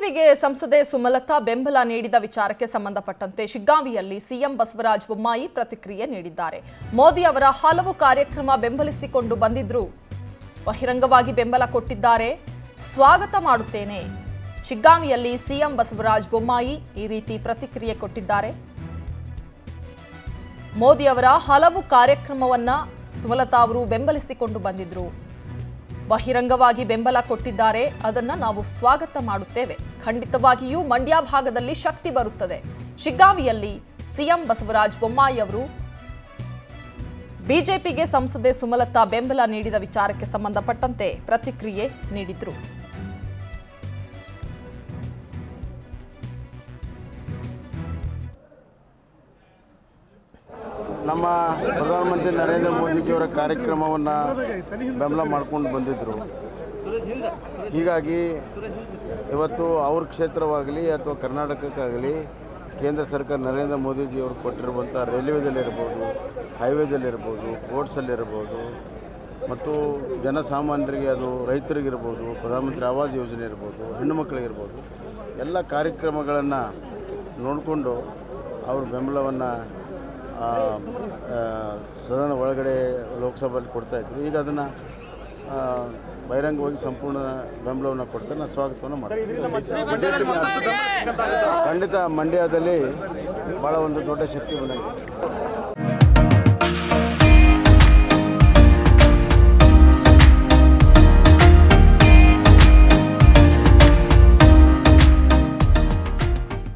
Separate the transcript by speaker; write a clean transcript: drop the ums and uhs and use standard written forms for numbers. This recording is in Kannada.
Speaker 1: ಬಿಜೆಪಿಗೆ ಸಂಸದೆ ಸುಮಲತಾ ಬೆಂಬಲ ನೀಡಿದ ವಿಚಾರಕ್ಕೆ ಸಂಬಂಧಪಟ್ಟಂತೆ ಶಿಗ್ಗಾಂವಿಯಲ್ಲಿ ಸಿಎಂ ಬಸವರಾಜ ಬೊಮ್ಮಾಯಿ ಪ್ರತಿಕ್ರಿಯೆ ನೀಡಿದ್ದಾರೆ. ಮೋದಿ ಅವರ ಹಲವು ಕಾರ್ಯಕ್ರಮ ಬೆಂಬಲಿಸಿಕೊಂಡು ಬಂದಿದ್ರು, ಬಹಿರಂಗವಾಗಿ ಬೆಂಬಲ ಕೊಟ್ಟಿದ್ದಾರೆ, ಸ್ವಾಗತ ಮಾಡುತ್ತೇನೆ. ಶಿಗ್ಗಾಂವಿಯಲ್ಲಿ ಸಿಎಂ ಬಸವರಾಜ ಬೊಮ್ಮಾಯಿ ಈ ರೀತಿ ಪ್ರತಿಕ್ರಿಯೆ ಕೊಟ್ಟಿದ್ದಾರೆ. ಮೋದಿ ಅವರ ಹಲವು ಕಾರ್ಯಕ್ರಮವನ್ನ ಸುಮಲತಾ ಅವರು ಬೆಂಬಲಿಸಿಕೊಂಡು ಬಂದಿದ್ರು, ಬಹಿರಂಗವಾಗಿ ಬೆಂಬಲ ಕೊಟ್ಟಿದ್ದಾರೆ, ಅದನ್ನ ನಾವು ಸ್ವಾಗತ ಮಾಡುತ್ತೇವೆ. ಖಂಡಿತವಾಗಿಯೂ ಮಂಡ್ಯ ಭಾಗದಲ್ಲಿ ಶಕ್ತಿ ಬರುತ್ತದೆ. ಶಿಗ್ಗಾಂವಿಯಲ್ಲಿ ಸಿಎಂ ಬಸವರಾಜ ಬೊಮ್ಮಾಯಿ ಅವರು ಬಿಜೆಪಿಗೆ ಸಂಸದೆ ಸುಮಲತಾ ಬೆಂಬಲ ನೀಡಿದ ವಿಚಾರಕ್ಕೆ ಸಂಬಂಧಪಟ್ಟಂತೆ ಪ್ರತಿಕ್ರಿಯೆ ನೀಡಿದ್ರು.
Speaker 2: ನಮ್ಮ ಪ್ರಧಾನಮಂತ್ರಿ ನರೇಂದ್ರ ಮೋದಿಜಿಯವರ ಕಾರ್ಯಕ್ರಮವನ್ನು ಬೆಂಬಲ ಮಾಡ್ಕೊಂಡು ಬಂದಿದ್ದರು. ಹೀಗಾಗಿ ಇವತ್ತು ಅವ್ರ ಕ್ಷೇತ್ರವಾಗಲಿ ಅಥವಾ ಕರ್ನಾಟಕಕ್ಕಾಗಲಿ ಕೇಂದ್ರ ಸರ್ಕಾರ ನರೇಂದ್ರ ಮೋದಿಜಿಯವರು ಕೊಟ್ಟಿರುವಂಥ ರೈಲ್ವೇದಲ್ಲಿರ್ಬೋದು, ಹೈವೇದಲ್ಲಿರ್ಬೋದು, ಪೋರ್ಟ್ಸಲ್ಲಿರ್ಬೋದು ಮತ್ತು ಜನಸಾಮಾನ್ಯರಿಗೆ, ಅದು ರೈತರಿಗಿರ್ಬೋದು, ಪ್ರಧಾನಮಂತ್ರಿ ಆವಾಸ್ ಯೋಜನೆ ಇರ್ಬೋದು, ಹೆಣ್ಣು ಮಕ್ಕಳಿಗಿರ್ಬೋದು, ಎಲ್ಲ ಕಾರ್ಯಕ್ರಮಗಳನ್ನು ನೋಡಿಕೊಂಡು ಅವ್ರ ಬೆಂಬಲವನ್ನು ಸದನ ಒಳಗಡೆ ಲೋಕಸಭೆಯಲ್ಲಿ ಕೊಡ್ತಾಯಿದ್ರು. ಈಗ ಅದನ್ನು ಬಹಿರಂಗವಾಗಿ ಸಂಪೂರ್ಣ ಬೆಂಬಲವನ್ನು ಕೊಡ್ತಾರೆ. ನಾನು ಸ್ವಾಗತವನ್ನು ಮಾಡ್ತೀನಿ. ಖಂಡಿತ ಮಂಡ್ಯದಲ್ಲಿ ಭಾಳ ಒಂದು ದೊಡ್ಡ ಶಕ್ತಿ ಬಂದಂಗೆ.